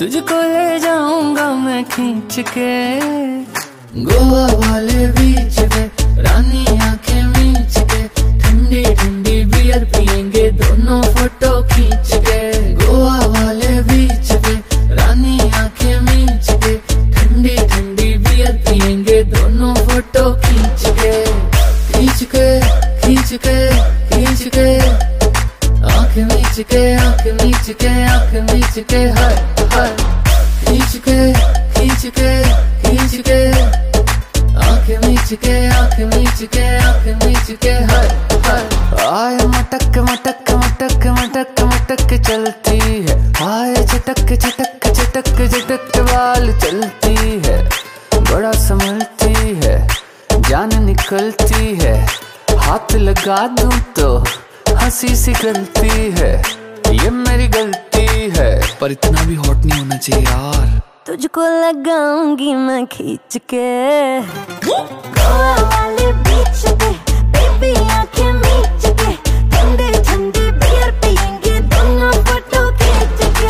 तुझको ले जाऊंगा मैं खींच के गोवा वाले बीच पे, रानी आंखें मीच के, ठंडी ठंडी बियर पियेंगे दोनों फोटो खींच के। गोवा वाले बीच पे, रानी आंखें मीच के, ठंडी ठंडी बियर पियेंगे दोनों फोटो खींच के। खींच के खींच के खींच के, आंखें मीच के आंखें मीच के आंखें मीच के, हाय हाय। खींच के खींच के खींच के, आंखें मीच के आंखें मीच के आंखें मीच के, हाय हाय। आय मटक मटक मटक मटक मटक चलती है, आय चटक चटक चटक चटक बाल चलती है। बड़ा संभलती है, जान निकलती है, हाथ लगा दूं तो हंसी सी गलती है। ये मेरी गलती है, पर इतना भी हॉट नहीं होना चाहिए यार। तुझको लगाऊंगी मैं खींच के गोवा वाले बीच पे, बेबी आंखें मीच के, ठंडे ठंडे बियर पियेंगे दोनों फोटो खींच के।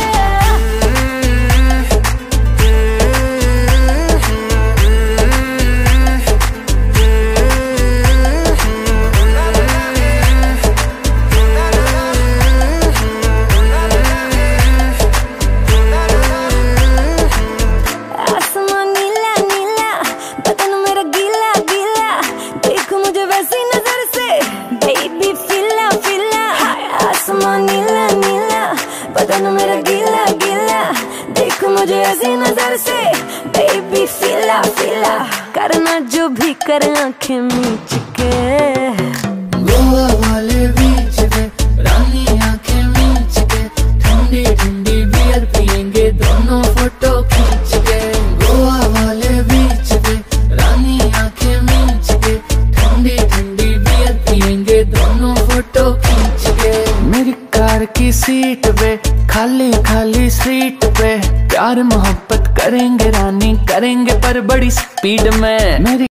नीला नीला बदन मेरा गीला गीला, देखो मुझे ऐसी नजर से बेबी फीला फीला, करना जो भी कर आंखें मीच के। गोवा वाले बीच पे, रानी आंखें मीच के, ठंडी ठंडी बियर पियेंगे दोनों फोटो खींच के। गोवा वाले बीच पे, रानी आंखें मीच के, ठंडी ठंडी बियर पियेंगे दोनों फोटो खींच के। मेरी कार की सीट पे, खाली खाली सीट पे, प्यार मोहब्बत करेंगे रानी करेंगे, पर बड़ी स्पीड में। मेरी